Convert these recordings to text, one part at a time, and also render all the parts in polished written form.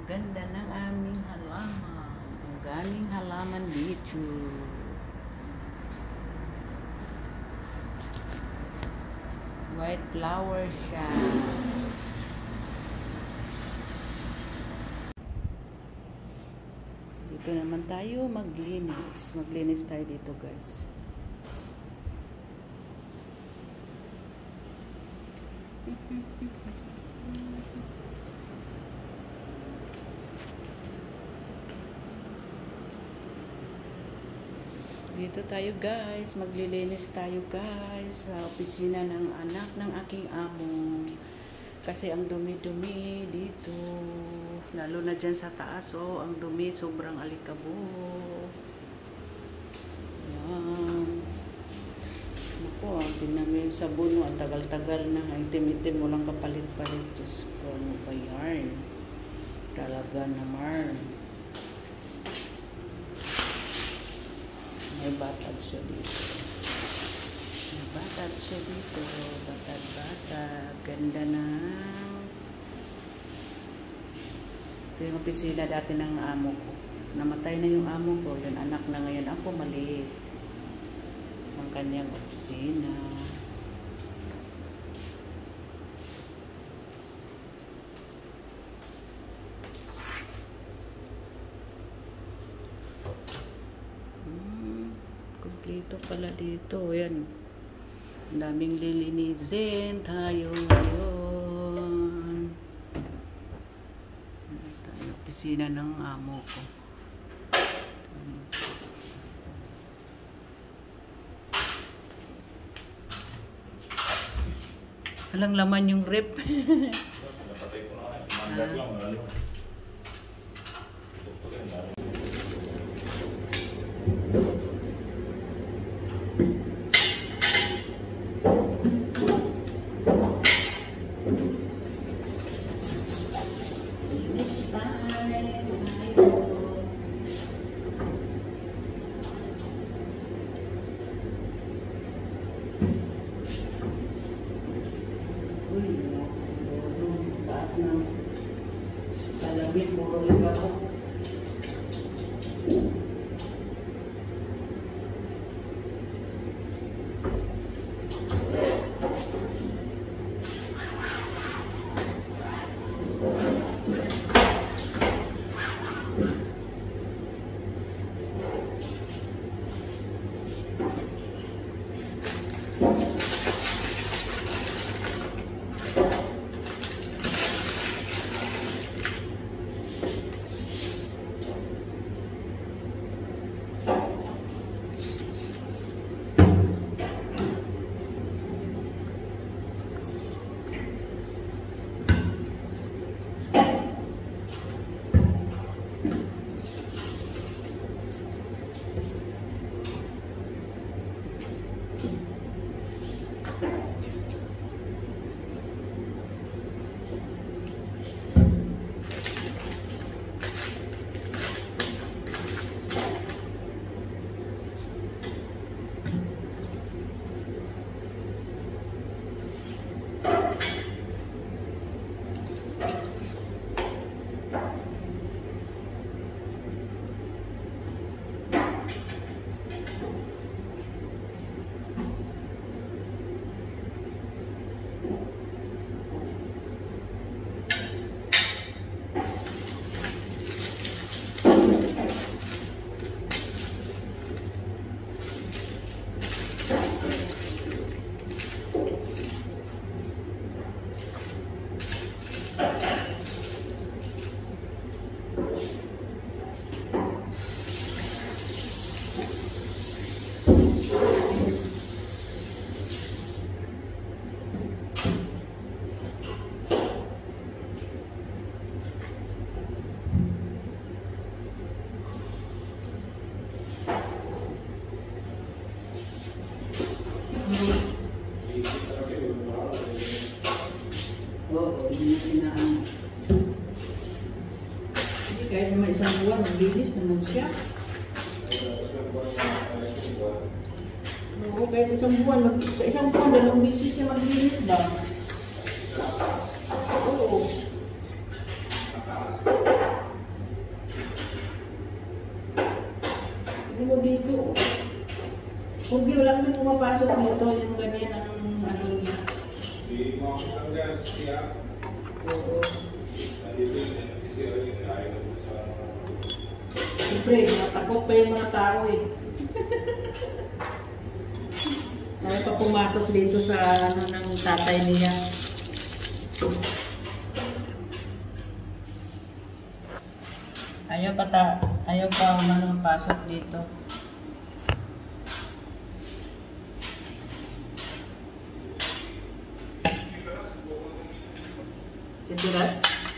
Ganda ng aming halaman. Ang daming halaman dito. White flower siya. Dito naman tayo maglinis. Maglinis tayo dito, guys. Dito tayo, guys. Maglilinis tayo, guys, sa opisina ng anak ng aking amo. Kasi ang dumi-dumi dito. Lalo na dyan sa taas, oh. Ang dumi, sobrang alikabok. Yan. Naku, tingnan mo yung sabon, oh. Ang tagal-tagal na. Itim-itim mo lang kapalit-palit. Diyos ko, ano ba yan? Talaga naman. May batad siya dito. May batad siya dito. Batad-batad. Ganda na. Ito yung opisina dati ng amo ko. Namatay na yung amo ko. Yung anak na ngayon ang pumalit. Ang kanyang opisina. Kompleto pala dito. Yan. Ang daming lilinisin tayo ngayon. Ito ang opisina ng amo ko. Walang laman yung rep. Napatay ko na. Mandag lang. Uy, siguro taas na kalamit, puro ligaw. Oo, hindi na hindi, kahit naman isang buwan, maglinis naman siya. Oo, kahit isang buwan, sa isang buwan, 2 beses siya maglinis ba? Oo. pumapasok dito, yung ganyan ang ano niya. Hindi mo ako hanggang siya. Oo. Nandito yun, siya rin ayaw na po sa... Siyempre, natakot pa yung mga tao eh. Ayaw pa pumasok dito sa ano ng tatay niya. Ayaw pa ano pasok dito. Siguras?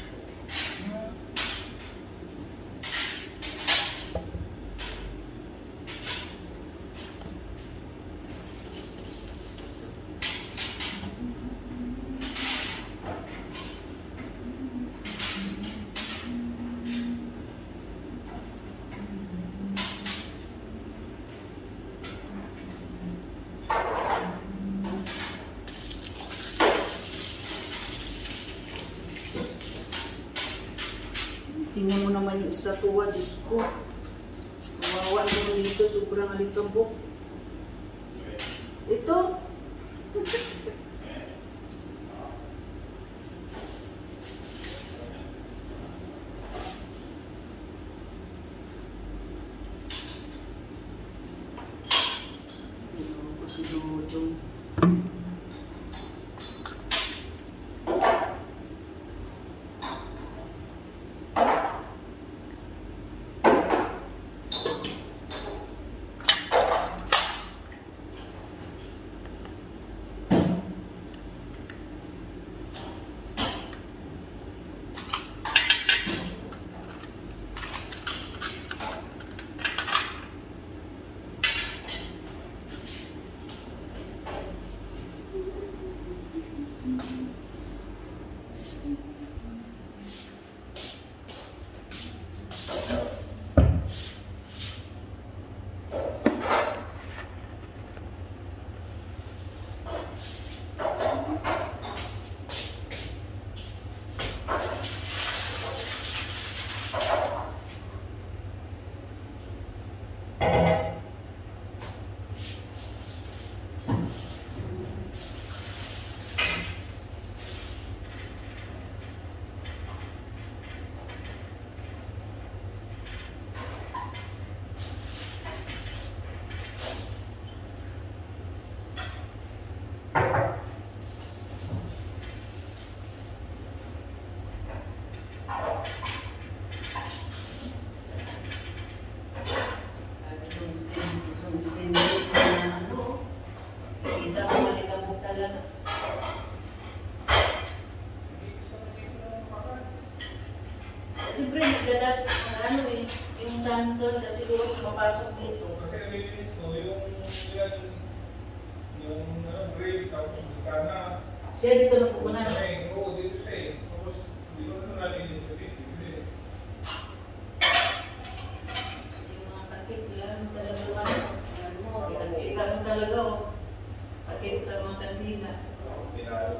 Tingnan mo naman yung estatwa, Diyos ko. Kawawa naman dito, sobrang alikabok. Ito. Ano ko si Dodong. Siyempre, nagdadas na ano eh, yung sandstone na siguro mapasok dito. Kasi nilinis ko yung grave tapos bukana. Siya dito na pupunan. Oo, dito siya eh. Tapos, hindi ko na nalinis kasi. Yung mga takip, ilan talaga ano, kita mo talaga oh. Takip sa mga kandila. Pinalo.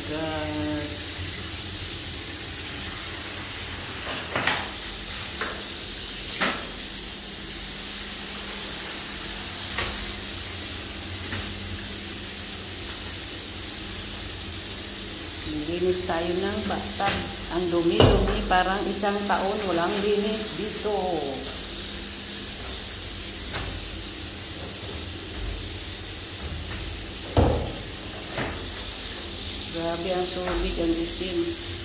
guys. Linis tayo ng bathtub. Ang dumi-dumi, parang isang taon walang linis dito. Grabe ang tubig, ang itim.